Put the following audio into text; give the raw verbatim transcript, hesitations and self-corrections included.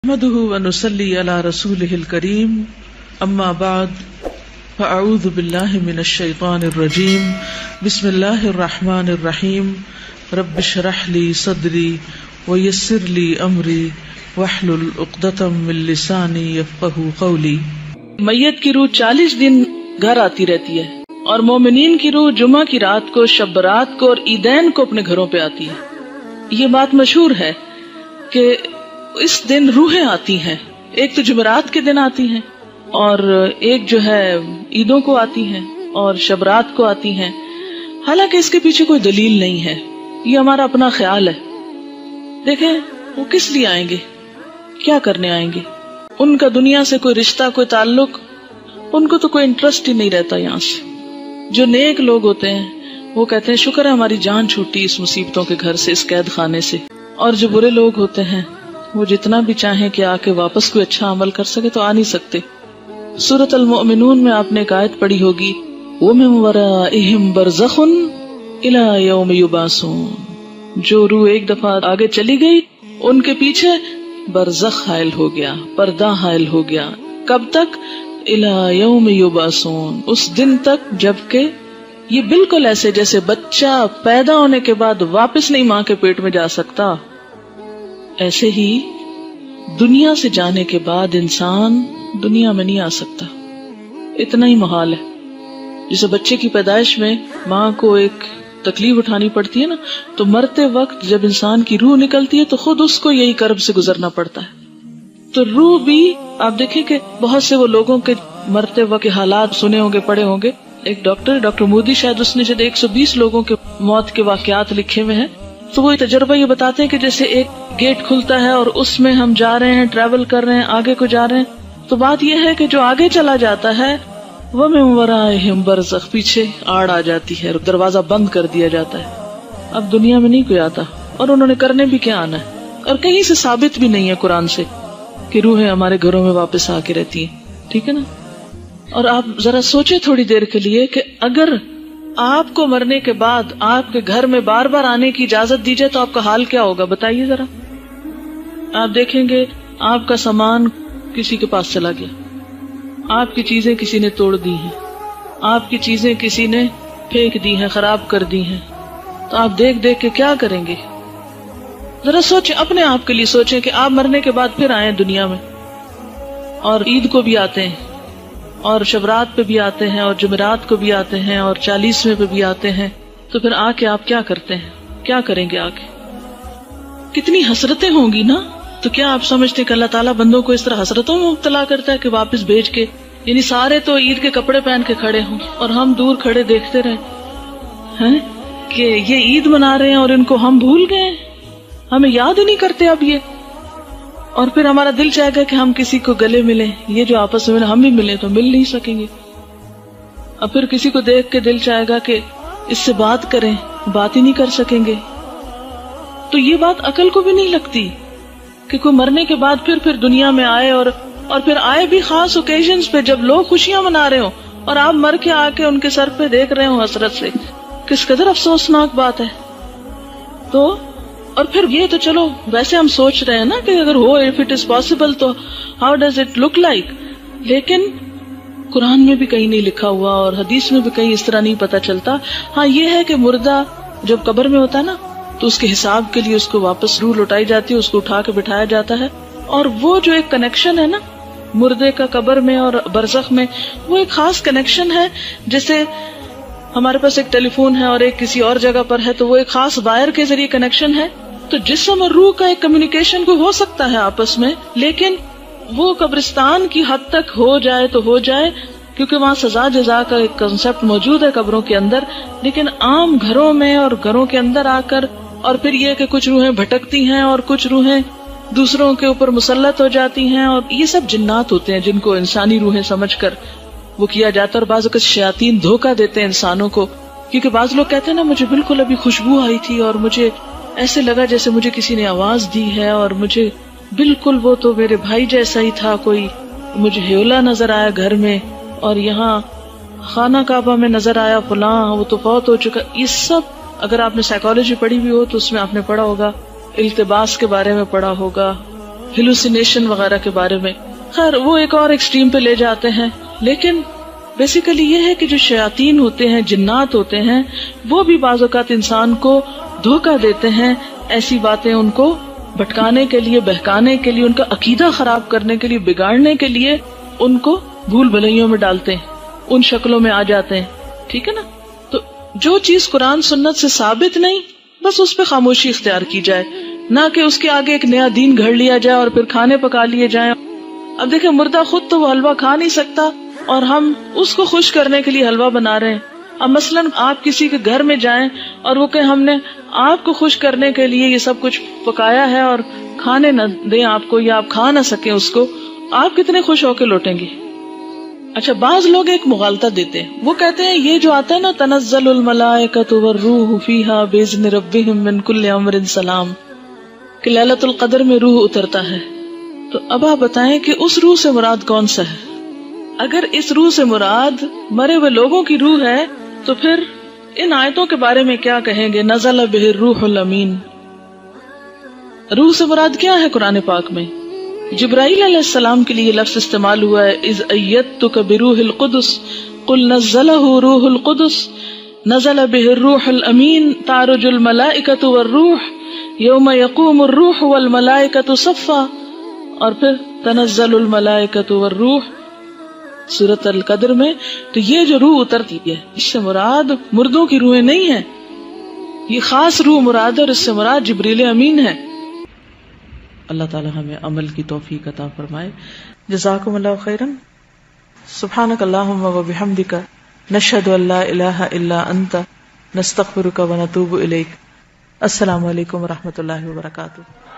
نحمده ونصلي على رسوله الكريم اما بعد فاعوذ بالله من الشيطان الرجيم بسم الله الرحمن الرحيم رب اشرح لي صدري ويسر لي امري واحلل عقدة من لساني يفقهوا قولي۔ میت کی روح چالیس دن گھر آتی رہتی ہے اور مومنین کی روح جمعہ کی رات کو، شب برات کو اور عیدین کو اپنے گھروں پہ آتی ہے۔ یہ بات مشہور ہے کہ اس دن روحیں آتی ہیں، ایک تو جمعرات کے دن آتی ہیں اور ایک جو ہے عیدوں کو آتی ہیں اور شبرات کو آتی ہیں، حالانکہ اس کے پیچھے کوئی دلیل نہیں ہے، یہ ہمارا اپنا خیال ہے۔ دیکھیں وہ کس لیے آئیں گے، کیا کرنے آئیں گے، ان کا دنیا سے کوئی رشتہ، کوئی تعلق، ان کو تو کوئی انٹرسٹ ہی نہیں رہتا یہاں سے۔ جو نیک لوگ ہوتے ہیں وہ کہتے ہیں شکر ہے ہماری جان چھوٹی اس مصیبتوں کے گھر سے، اس قید خانے سے، اور جو برے لوگ ہوتے ہیں وہ جتنا بھی چاہیں کہ آ کے واپس کوئی اچھا عمل کر سکے تو آ نہیں سکتے۔ سورۃ المؤمنون میں آپ نے ایک آیت پڑھی ہوگی، وَمِن وَرَائِهِمْ بَرْزَخٌ إِلَى يَوْمِ يُبْعَثُونَ، جو روح ایک دفعہ آگے چلی گئی ان کے پیچھے برزخ حائل ہو گیا، پردہ حائل ہو گیا۔ کب تک؟ إِلَى يَوْمِ يُبْعَثُونَ، اس دن تک جبکہ یہ بالکل ایسے جیسے بچہ پیدا ہونے کے بعد واپس نہیں ماں کے پیٹ میں جا سکتا، ایسے ہی دنیا سے جانے کے بعد انسان دنیا میں نہیں آ سکتا، اتنا ہی محال ہے۔ جسے بچے کی پیدائش میں ماں کو ایک تکلیف اٹھانی پڑتی ہے نا، تو مرتے وقت جب انسان کی روح نکلتی ہے تو خود اس کو یہی کرب سے گزرنا پڑتا ہے۔ تو روح بھی آپ دیکھیں کہ بہت سے وہ لوگوں کے مرتے وقت کے حالات سنے ہوں گے، پڑھے ہوں گے۔ ایک ڈاکٹر ڈاکٹر مودی شاید اس نے جب ایک سو بیس لوگوں کے موت کے واقعات لکھے ہوئے ہیں، تو وہ تجربہ یہ بتاتے ہیں کہ جیسے ایک گیٹ کھلتا ہے اور اس میں ہم جا رہے ہیں، ٹریول کر رہے ہیں، آگے کو جا رہے ہیں، تو بات یہ ہے کہ جو آگے چلا جاتا ہے وہ من ورائہم برزخ، پیچھے آڑ آ جاتی ہے، دروازہ بند کر دیا جاتا ہے، اب دنیا میں نہیں کوئی آتا، اور انہوں نے کرنے بھی کیا آنا ہے، اور کہیں سے ثابت بھی نہیں ہے قرآن سے کہ روحیں ہمارے گھروں میں واپس آ کے رہتی ہیں، ٹھیک ہے نا۔ اور آپ ذرا سوچیں تھوڑی دیر کے لیے کہ اگر آپ کو مرنے کے بعد آپ کے گھر میں بار بار آنے کی اجازت دی جائے تو آپ کا حال کیا ہوگا، بتائیے ذرا۔ آپ دیکھیں گے آپ کا سامان کسی کے پاس چلا گیا، آپ کی چیزیں کسی نے توڑ دی ہیں، آپ کی چیزیں کسی نے پھینک دی ہیں، خراب کر دی ہیں، تو آپ دیکھ دیکھ کے کیا کریں گے؟ ذرا سوچیں، اپنے آپ کے لیے سوچیں کہ آپ مرنے کے بعد پھر آئیں دنیا میں، اور عید کو بھی آتے ہیں اور شبرات پہ بھی آتے ہیں اور جمعرات کو بھی آتے ہیں اور چالیسویں پہ بھی آتے ہیں، تو پھر آ کے آپ کیا کرتے ہیں، کیا کریں گے آگے؟ کتنی حسرتیں ہوں گی نا۔ تو کیا آپ سمجھتے کہ اللہ تعالیٰ بندوں کو اس طرح حسرتوں میں مبتلا کرتا ہے کہ واپس بھیج کے، یعنی سارے تو عید کے کپڑے پہن کے کھڑے ہوں اور ہم دور کھڑے دیکھتے رہے ہیں کہ یہ عید منا رہے ہیں اور ان کو ہم بھول گئے، ہمیں یاد ہی نہیں کرتے اب یہ، اور پھر ہمارا دل چاہے گا کہ ہم کسی کو گلے ملیں، یہ جو آپس میں ہم بھی ملیں تو مل نہیں سکیں گے، اور پھر کسی کو دیکھ کے دل چاہے گا کہ اس سے بات کریں، بات ہی نہیں کر سکیں گے۔ تو یہ بات عقل کو بھی نہیں لگتی کہ کوئی مرنے کے بعد پھر پھر دنیا میں آئے، اور اور پھر آئے بھی خاص اوکیزنز پہ جب لوگ خوشیاں منا رہے ہوں اور آپ مر کے آ کے ان کے سر پہ دیکھ رہے ہوں حسرت سے، کس قدر افسوسناک بات ہے۔ تو اور پھر یہ تو چلو ویسے ہم سوچ رہے ہیں نا کہ اگر ہو، اف اٹ از پاسبل، تو how does it look like, لیکن قرآن میں بھی کہیں نہیں لکھا ہوا اور حدیث میں بھی کہیں اس طرح نہیں پتا چلتا۔ ہاں یہ ہے کہ مردہ جب قبر میں ہوتا ہے نا تو اس کے حساب کے لیے اس کو واپس روح لوٹائی جاتی ہے، اس کو اٹھا کے بٹھایا جاتا ہے، اور وہ جو ایک کنیکشن ہے نا مردے کا قبر میں اور برزخ میں، وہ ایک خاص کنیکشن ہے، جیسے ہمارے پاس ایک ٹیلی فون ہے اور ایک کسی اور جگہ پر ہے تو وہ ایک خاص وائر کے ذریعے کنیکشن ہے، تو جسم اور روح کا ایک کمیونیکیشن کو ہو سکتا ہے آپس میں، لیکن وہ قبرستان کی حد تک ہو جائے تو ہو جائے، کیونکہ وہاں سزا جزا کا ایک کنسپٹ موجود ہے قبروں کے اندر، لیکن عام گھروں میں اور گھروں کے اندر آ کر، اور پھر یہ کہ کچھ روحیں بھٹکتی ہیں اور کچھ روحیں دوسروں کے اوپر مسلط ہو جاتی ہیں، اور یہ سب جنات ہوتے ہیں جن کو انسانی روحیں سمجھ کر وہ کیا جاتا ہے، اور بعض اوقات شیاطین دھوکہ دیتے ہیں انسانوں کو، کیونکہ بعض لوگ کہتے ہیں نا مجھے بالکل ابھی خوشبو آئی تھی اور مجھے ایسے لگا جیسے مجھے کسی نے آواز دی ہے، اور مجھے بالکل وہ تو میرے بھائی جیسا ہی تھا، کوئی مجھے ہیولا نظر آیا گھر میں، اور یہاں خانہ کعبہ میں نظر آیا فلاں، وہ تو فوت ہو چکا۔ یہ سب اگر آپ نے سائیکالوجی پڑھی بھی ہو تو اس میں آپ نے پڑھا ہوگا، التباس کے بارے میں پڑھا ہوگا، ہیلوسینیشن وغیرہ کے بارے میں. خیر وہ ایک اور ایکسٹریم پہ لے جاتے ہیں. لیکن بیسیکلی یہ ہے کہ جو شیاطین ہوتے ہیں، جنات ہوتے ہیں، وہ بھی بعض اوقات انسان کو دھوکہ دیتے ہیں، ایسی باتیں ان کو بھٹکانے کے لیے، بہکانے کے لیے، ان کا عقیدہ خراب کرنے کے لیے، بگاڑنے کے لیے ان کو بھول بھلائیوں میں ڈالتے ہیں، ان شکلوں میں آ جاتے ہیں. ٹھیک ہے نا؟ تو جو چیز قرآن سنت سے ثابت نہیں، بس اس پہ خاموشی اختیار کی جائے، نہ کہ اس کے آگے ایک نیا دین گھڑ لیا جائے اور پھر کھانے پکا لیے جائیں. اب دیکھیں مردہ خود تو وہ حلوہ کھا نہیں سکتا اور ہم اس کو خوش کرنے کے لیے حلوہ بنا رہے ہیں. اب مثلاً آپ کسی کے گھر میں جائیں اور وہ کہ ہم نے آپ کو خوش کرنے کے لیے یہ سب کچھ پکایا ہے اور کھانے نہ دیں آپ کو، یا آپ کھا نہ سکیں اس کو، آپ کتنے خوش ہو کے لوٹیں گے؟ اچھا بعض لوگ ایک مغالطہ دیتے ہیں، وہ کہتے ہیں یہ جو آتا ہے نا تنزل الملائکۃ والروح فیہا باذن ربہم من کل امر سلام، کہ لیلۃ القدر میں روح اترتا ہے. تو اب آپ بتائیں کہ اس روح سے مراد کون سا ہے؟ اگر اس روح سے مراد مرے ہوئے لوگوں کی روح ہے تو پھر ان آیتوں کے بارے میں کیا کہیں گے؟ نزل بہ الروح الامین. روح سے مراد کیا ہے قرآن پاک میں؟ جبرائیل علیہ السلام کے لیے لفظ استعمال ہوا ہے، اذ ایدتک بروح القدس قل نزلہ روح القدس نزل بہ الروح الامین تعرج الملائکۃ والروح یوم یقوم الروح والملائکۃ صفا. اور پھر تنزل الملائکۃ والروح سورۃ القدر میں. تو یہ جو روح اترتی ہے اس سے مراد مردوں کی روحیں نہیں ہیں، یہ خاص روح مراد ہے اور اس سے مراد جبریل امین ہے. اللہ تعالی ہمیں عمل کی توفیق عطا فرمائے. جزاکم اللہ خیرا. سبحانک اللہم و بحمدک نشہد ان لا الہ الا انت نستغفرک و نتوب الیک. السلام علیکم و رحمۃ اللہ وبرکاتہ.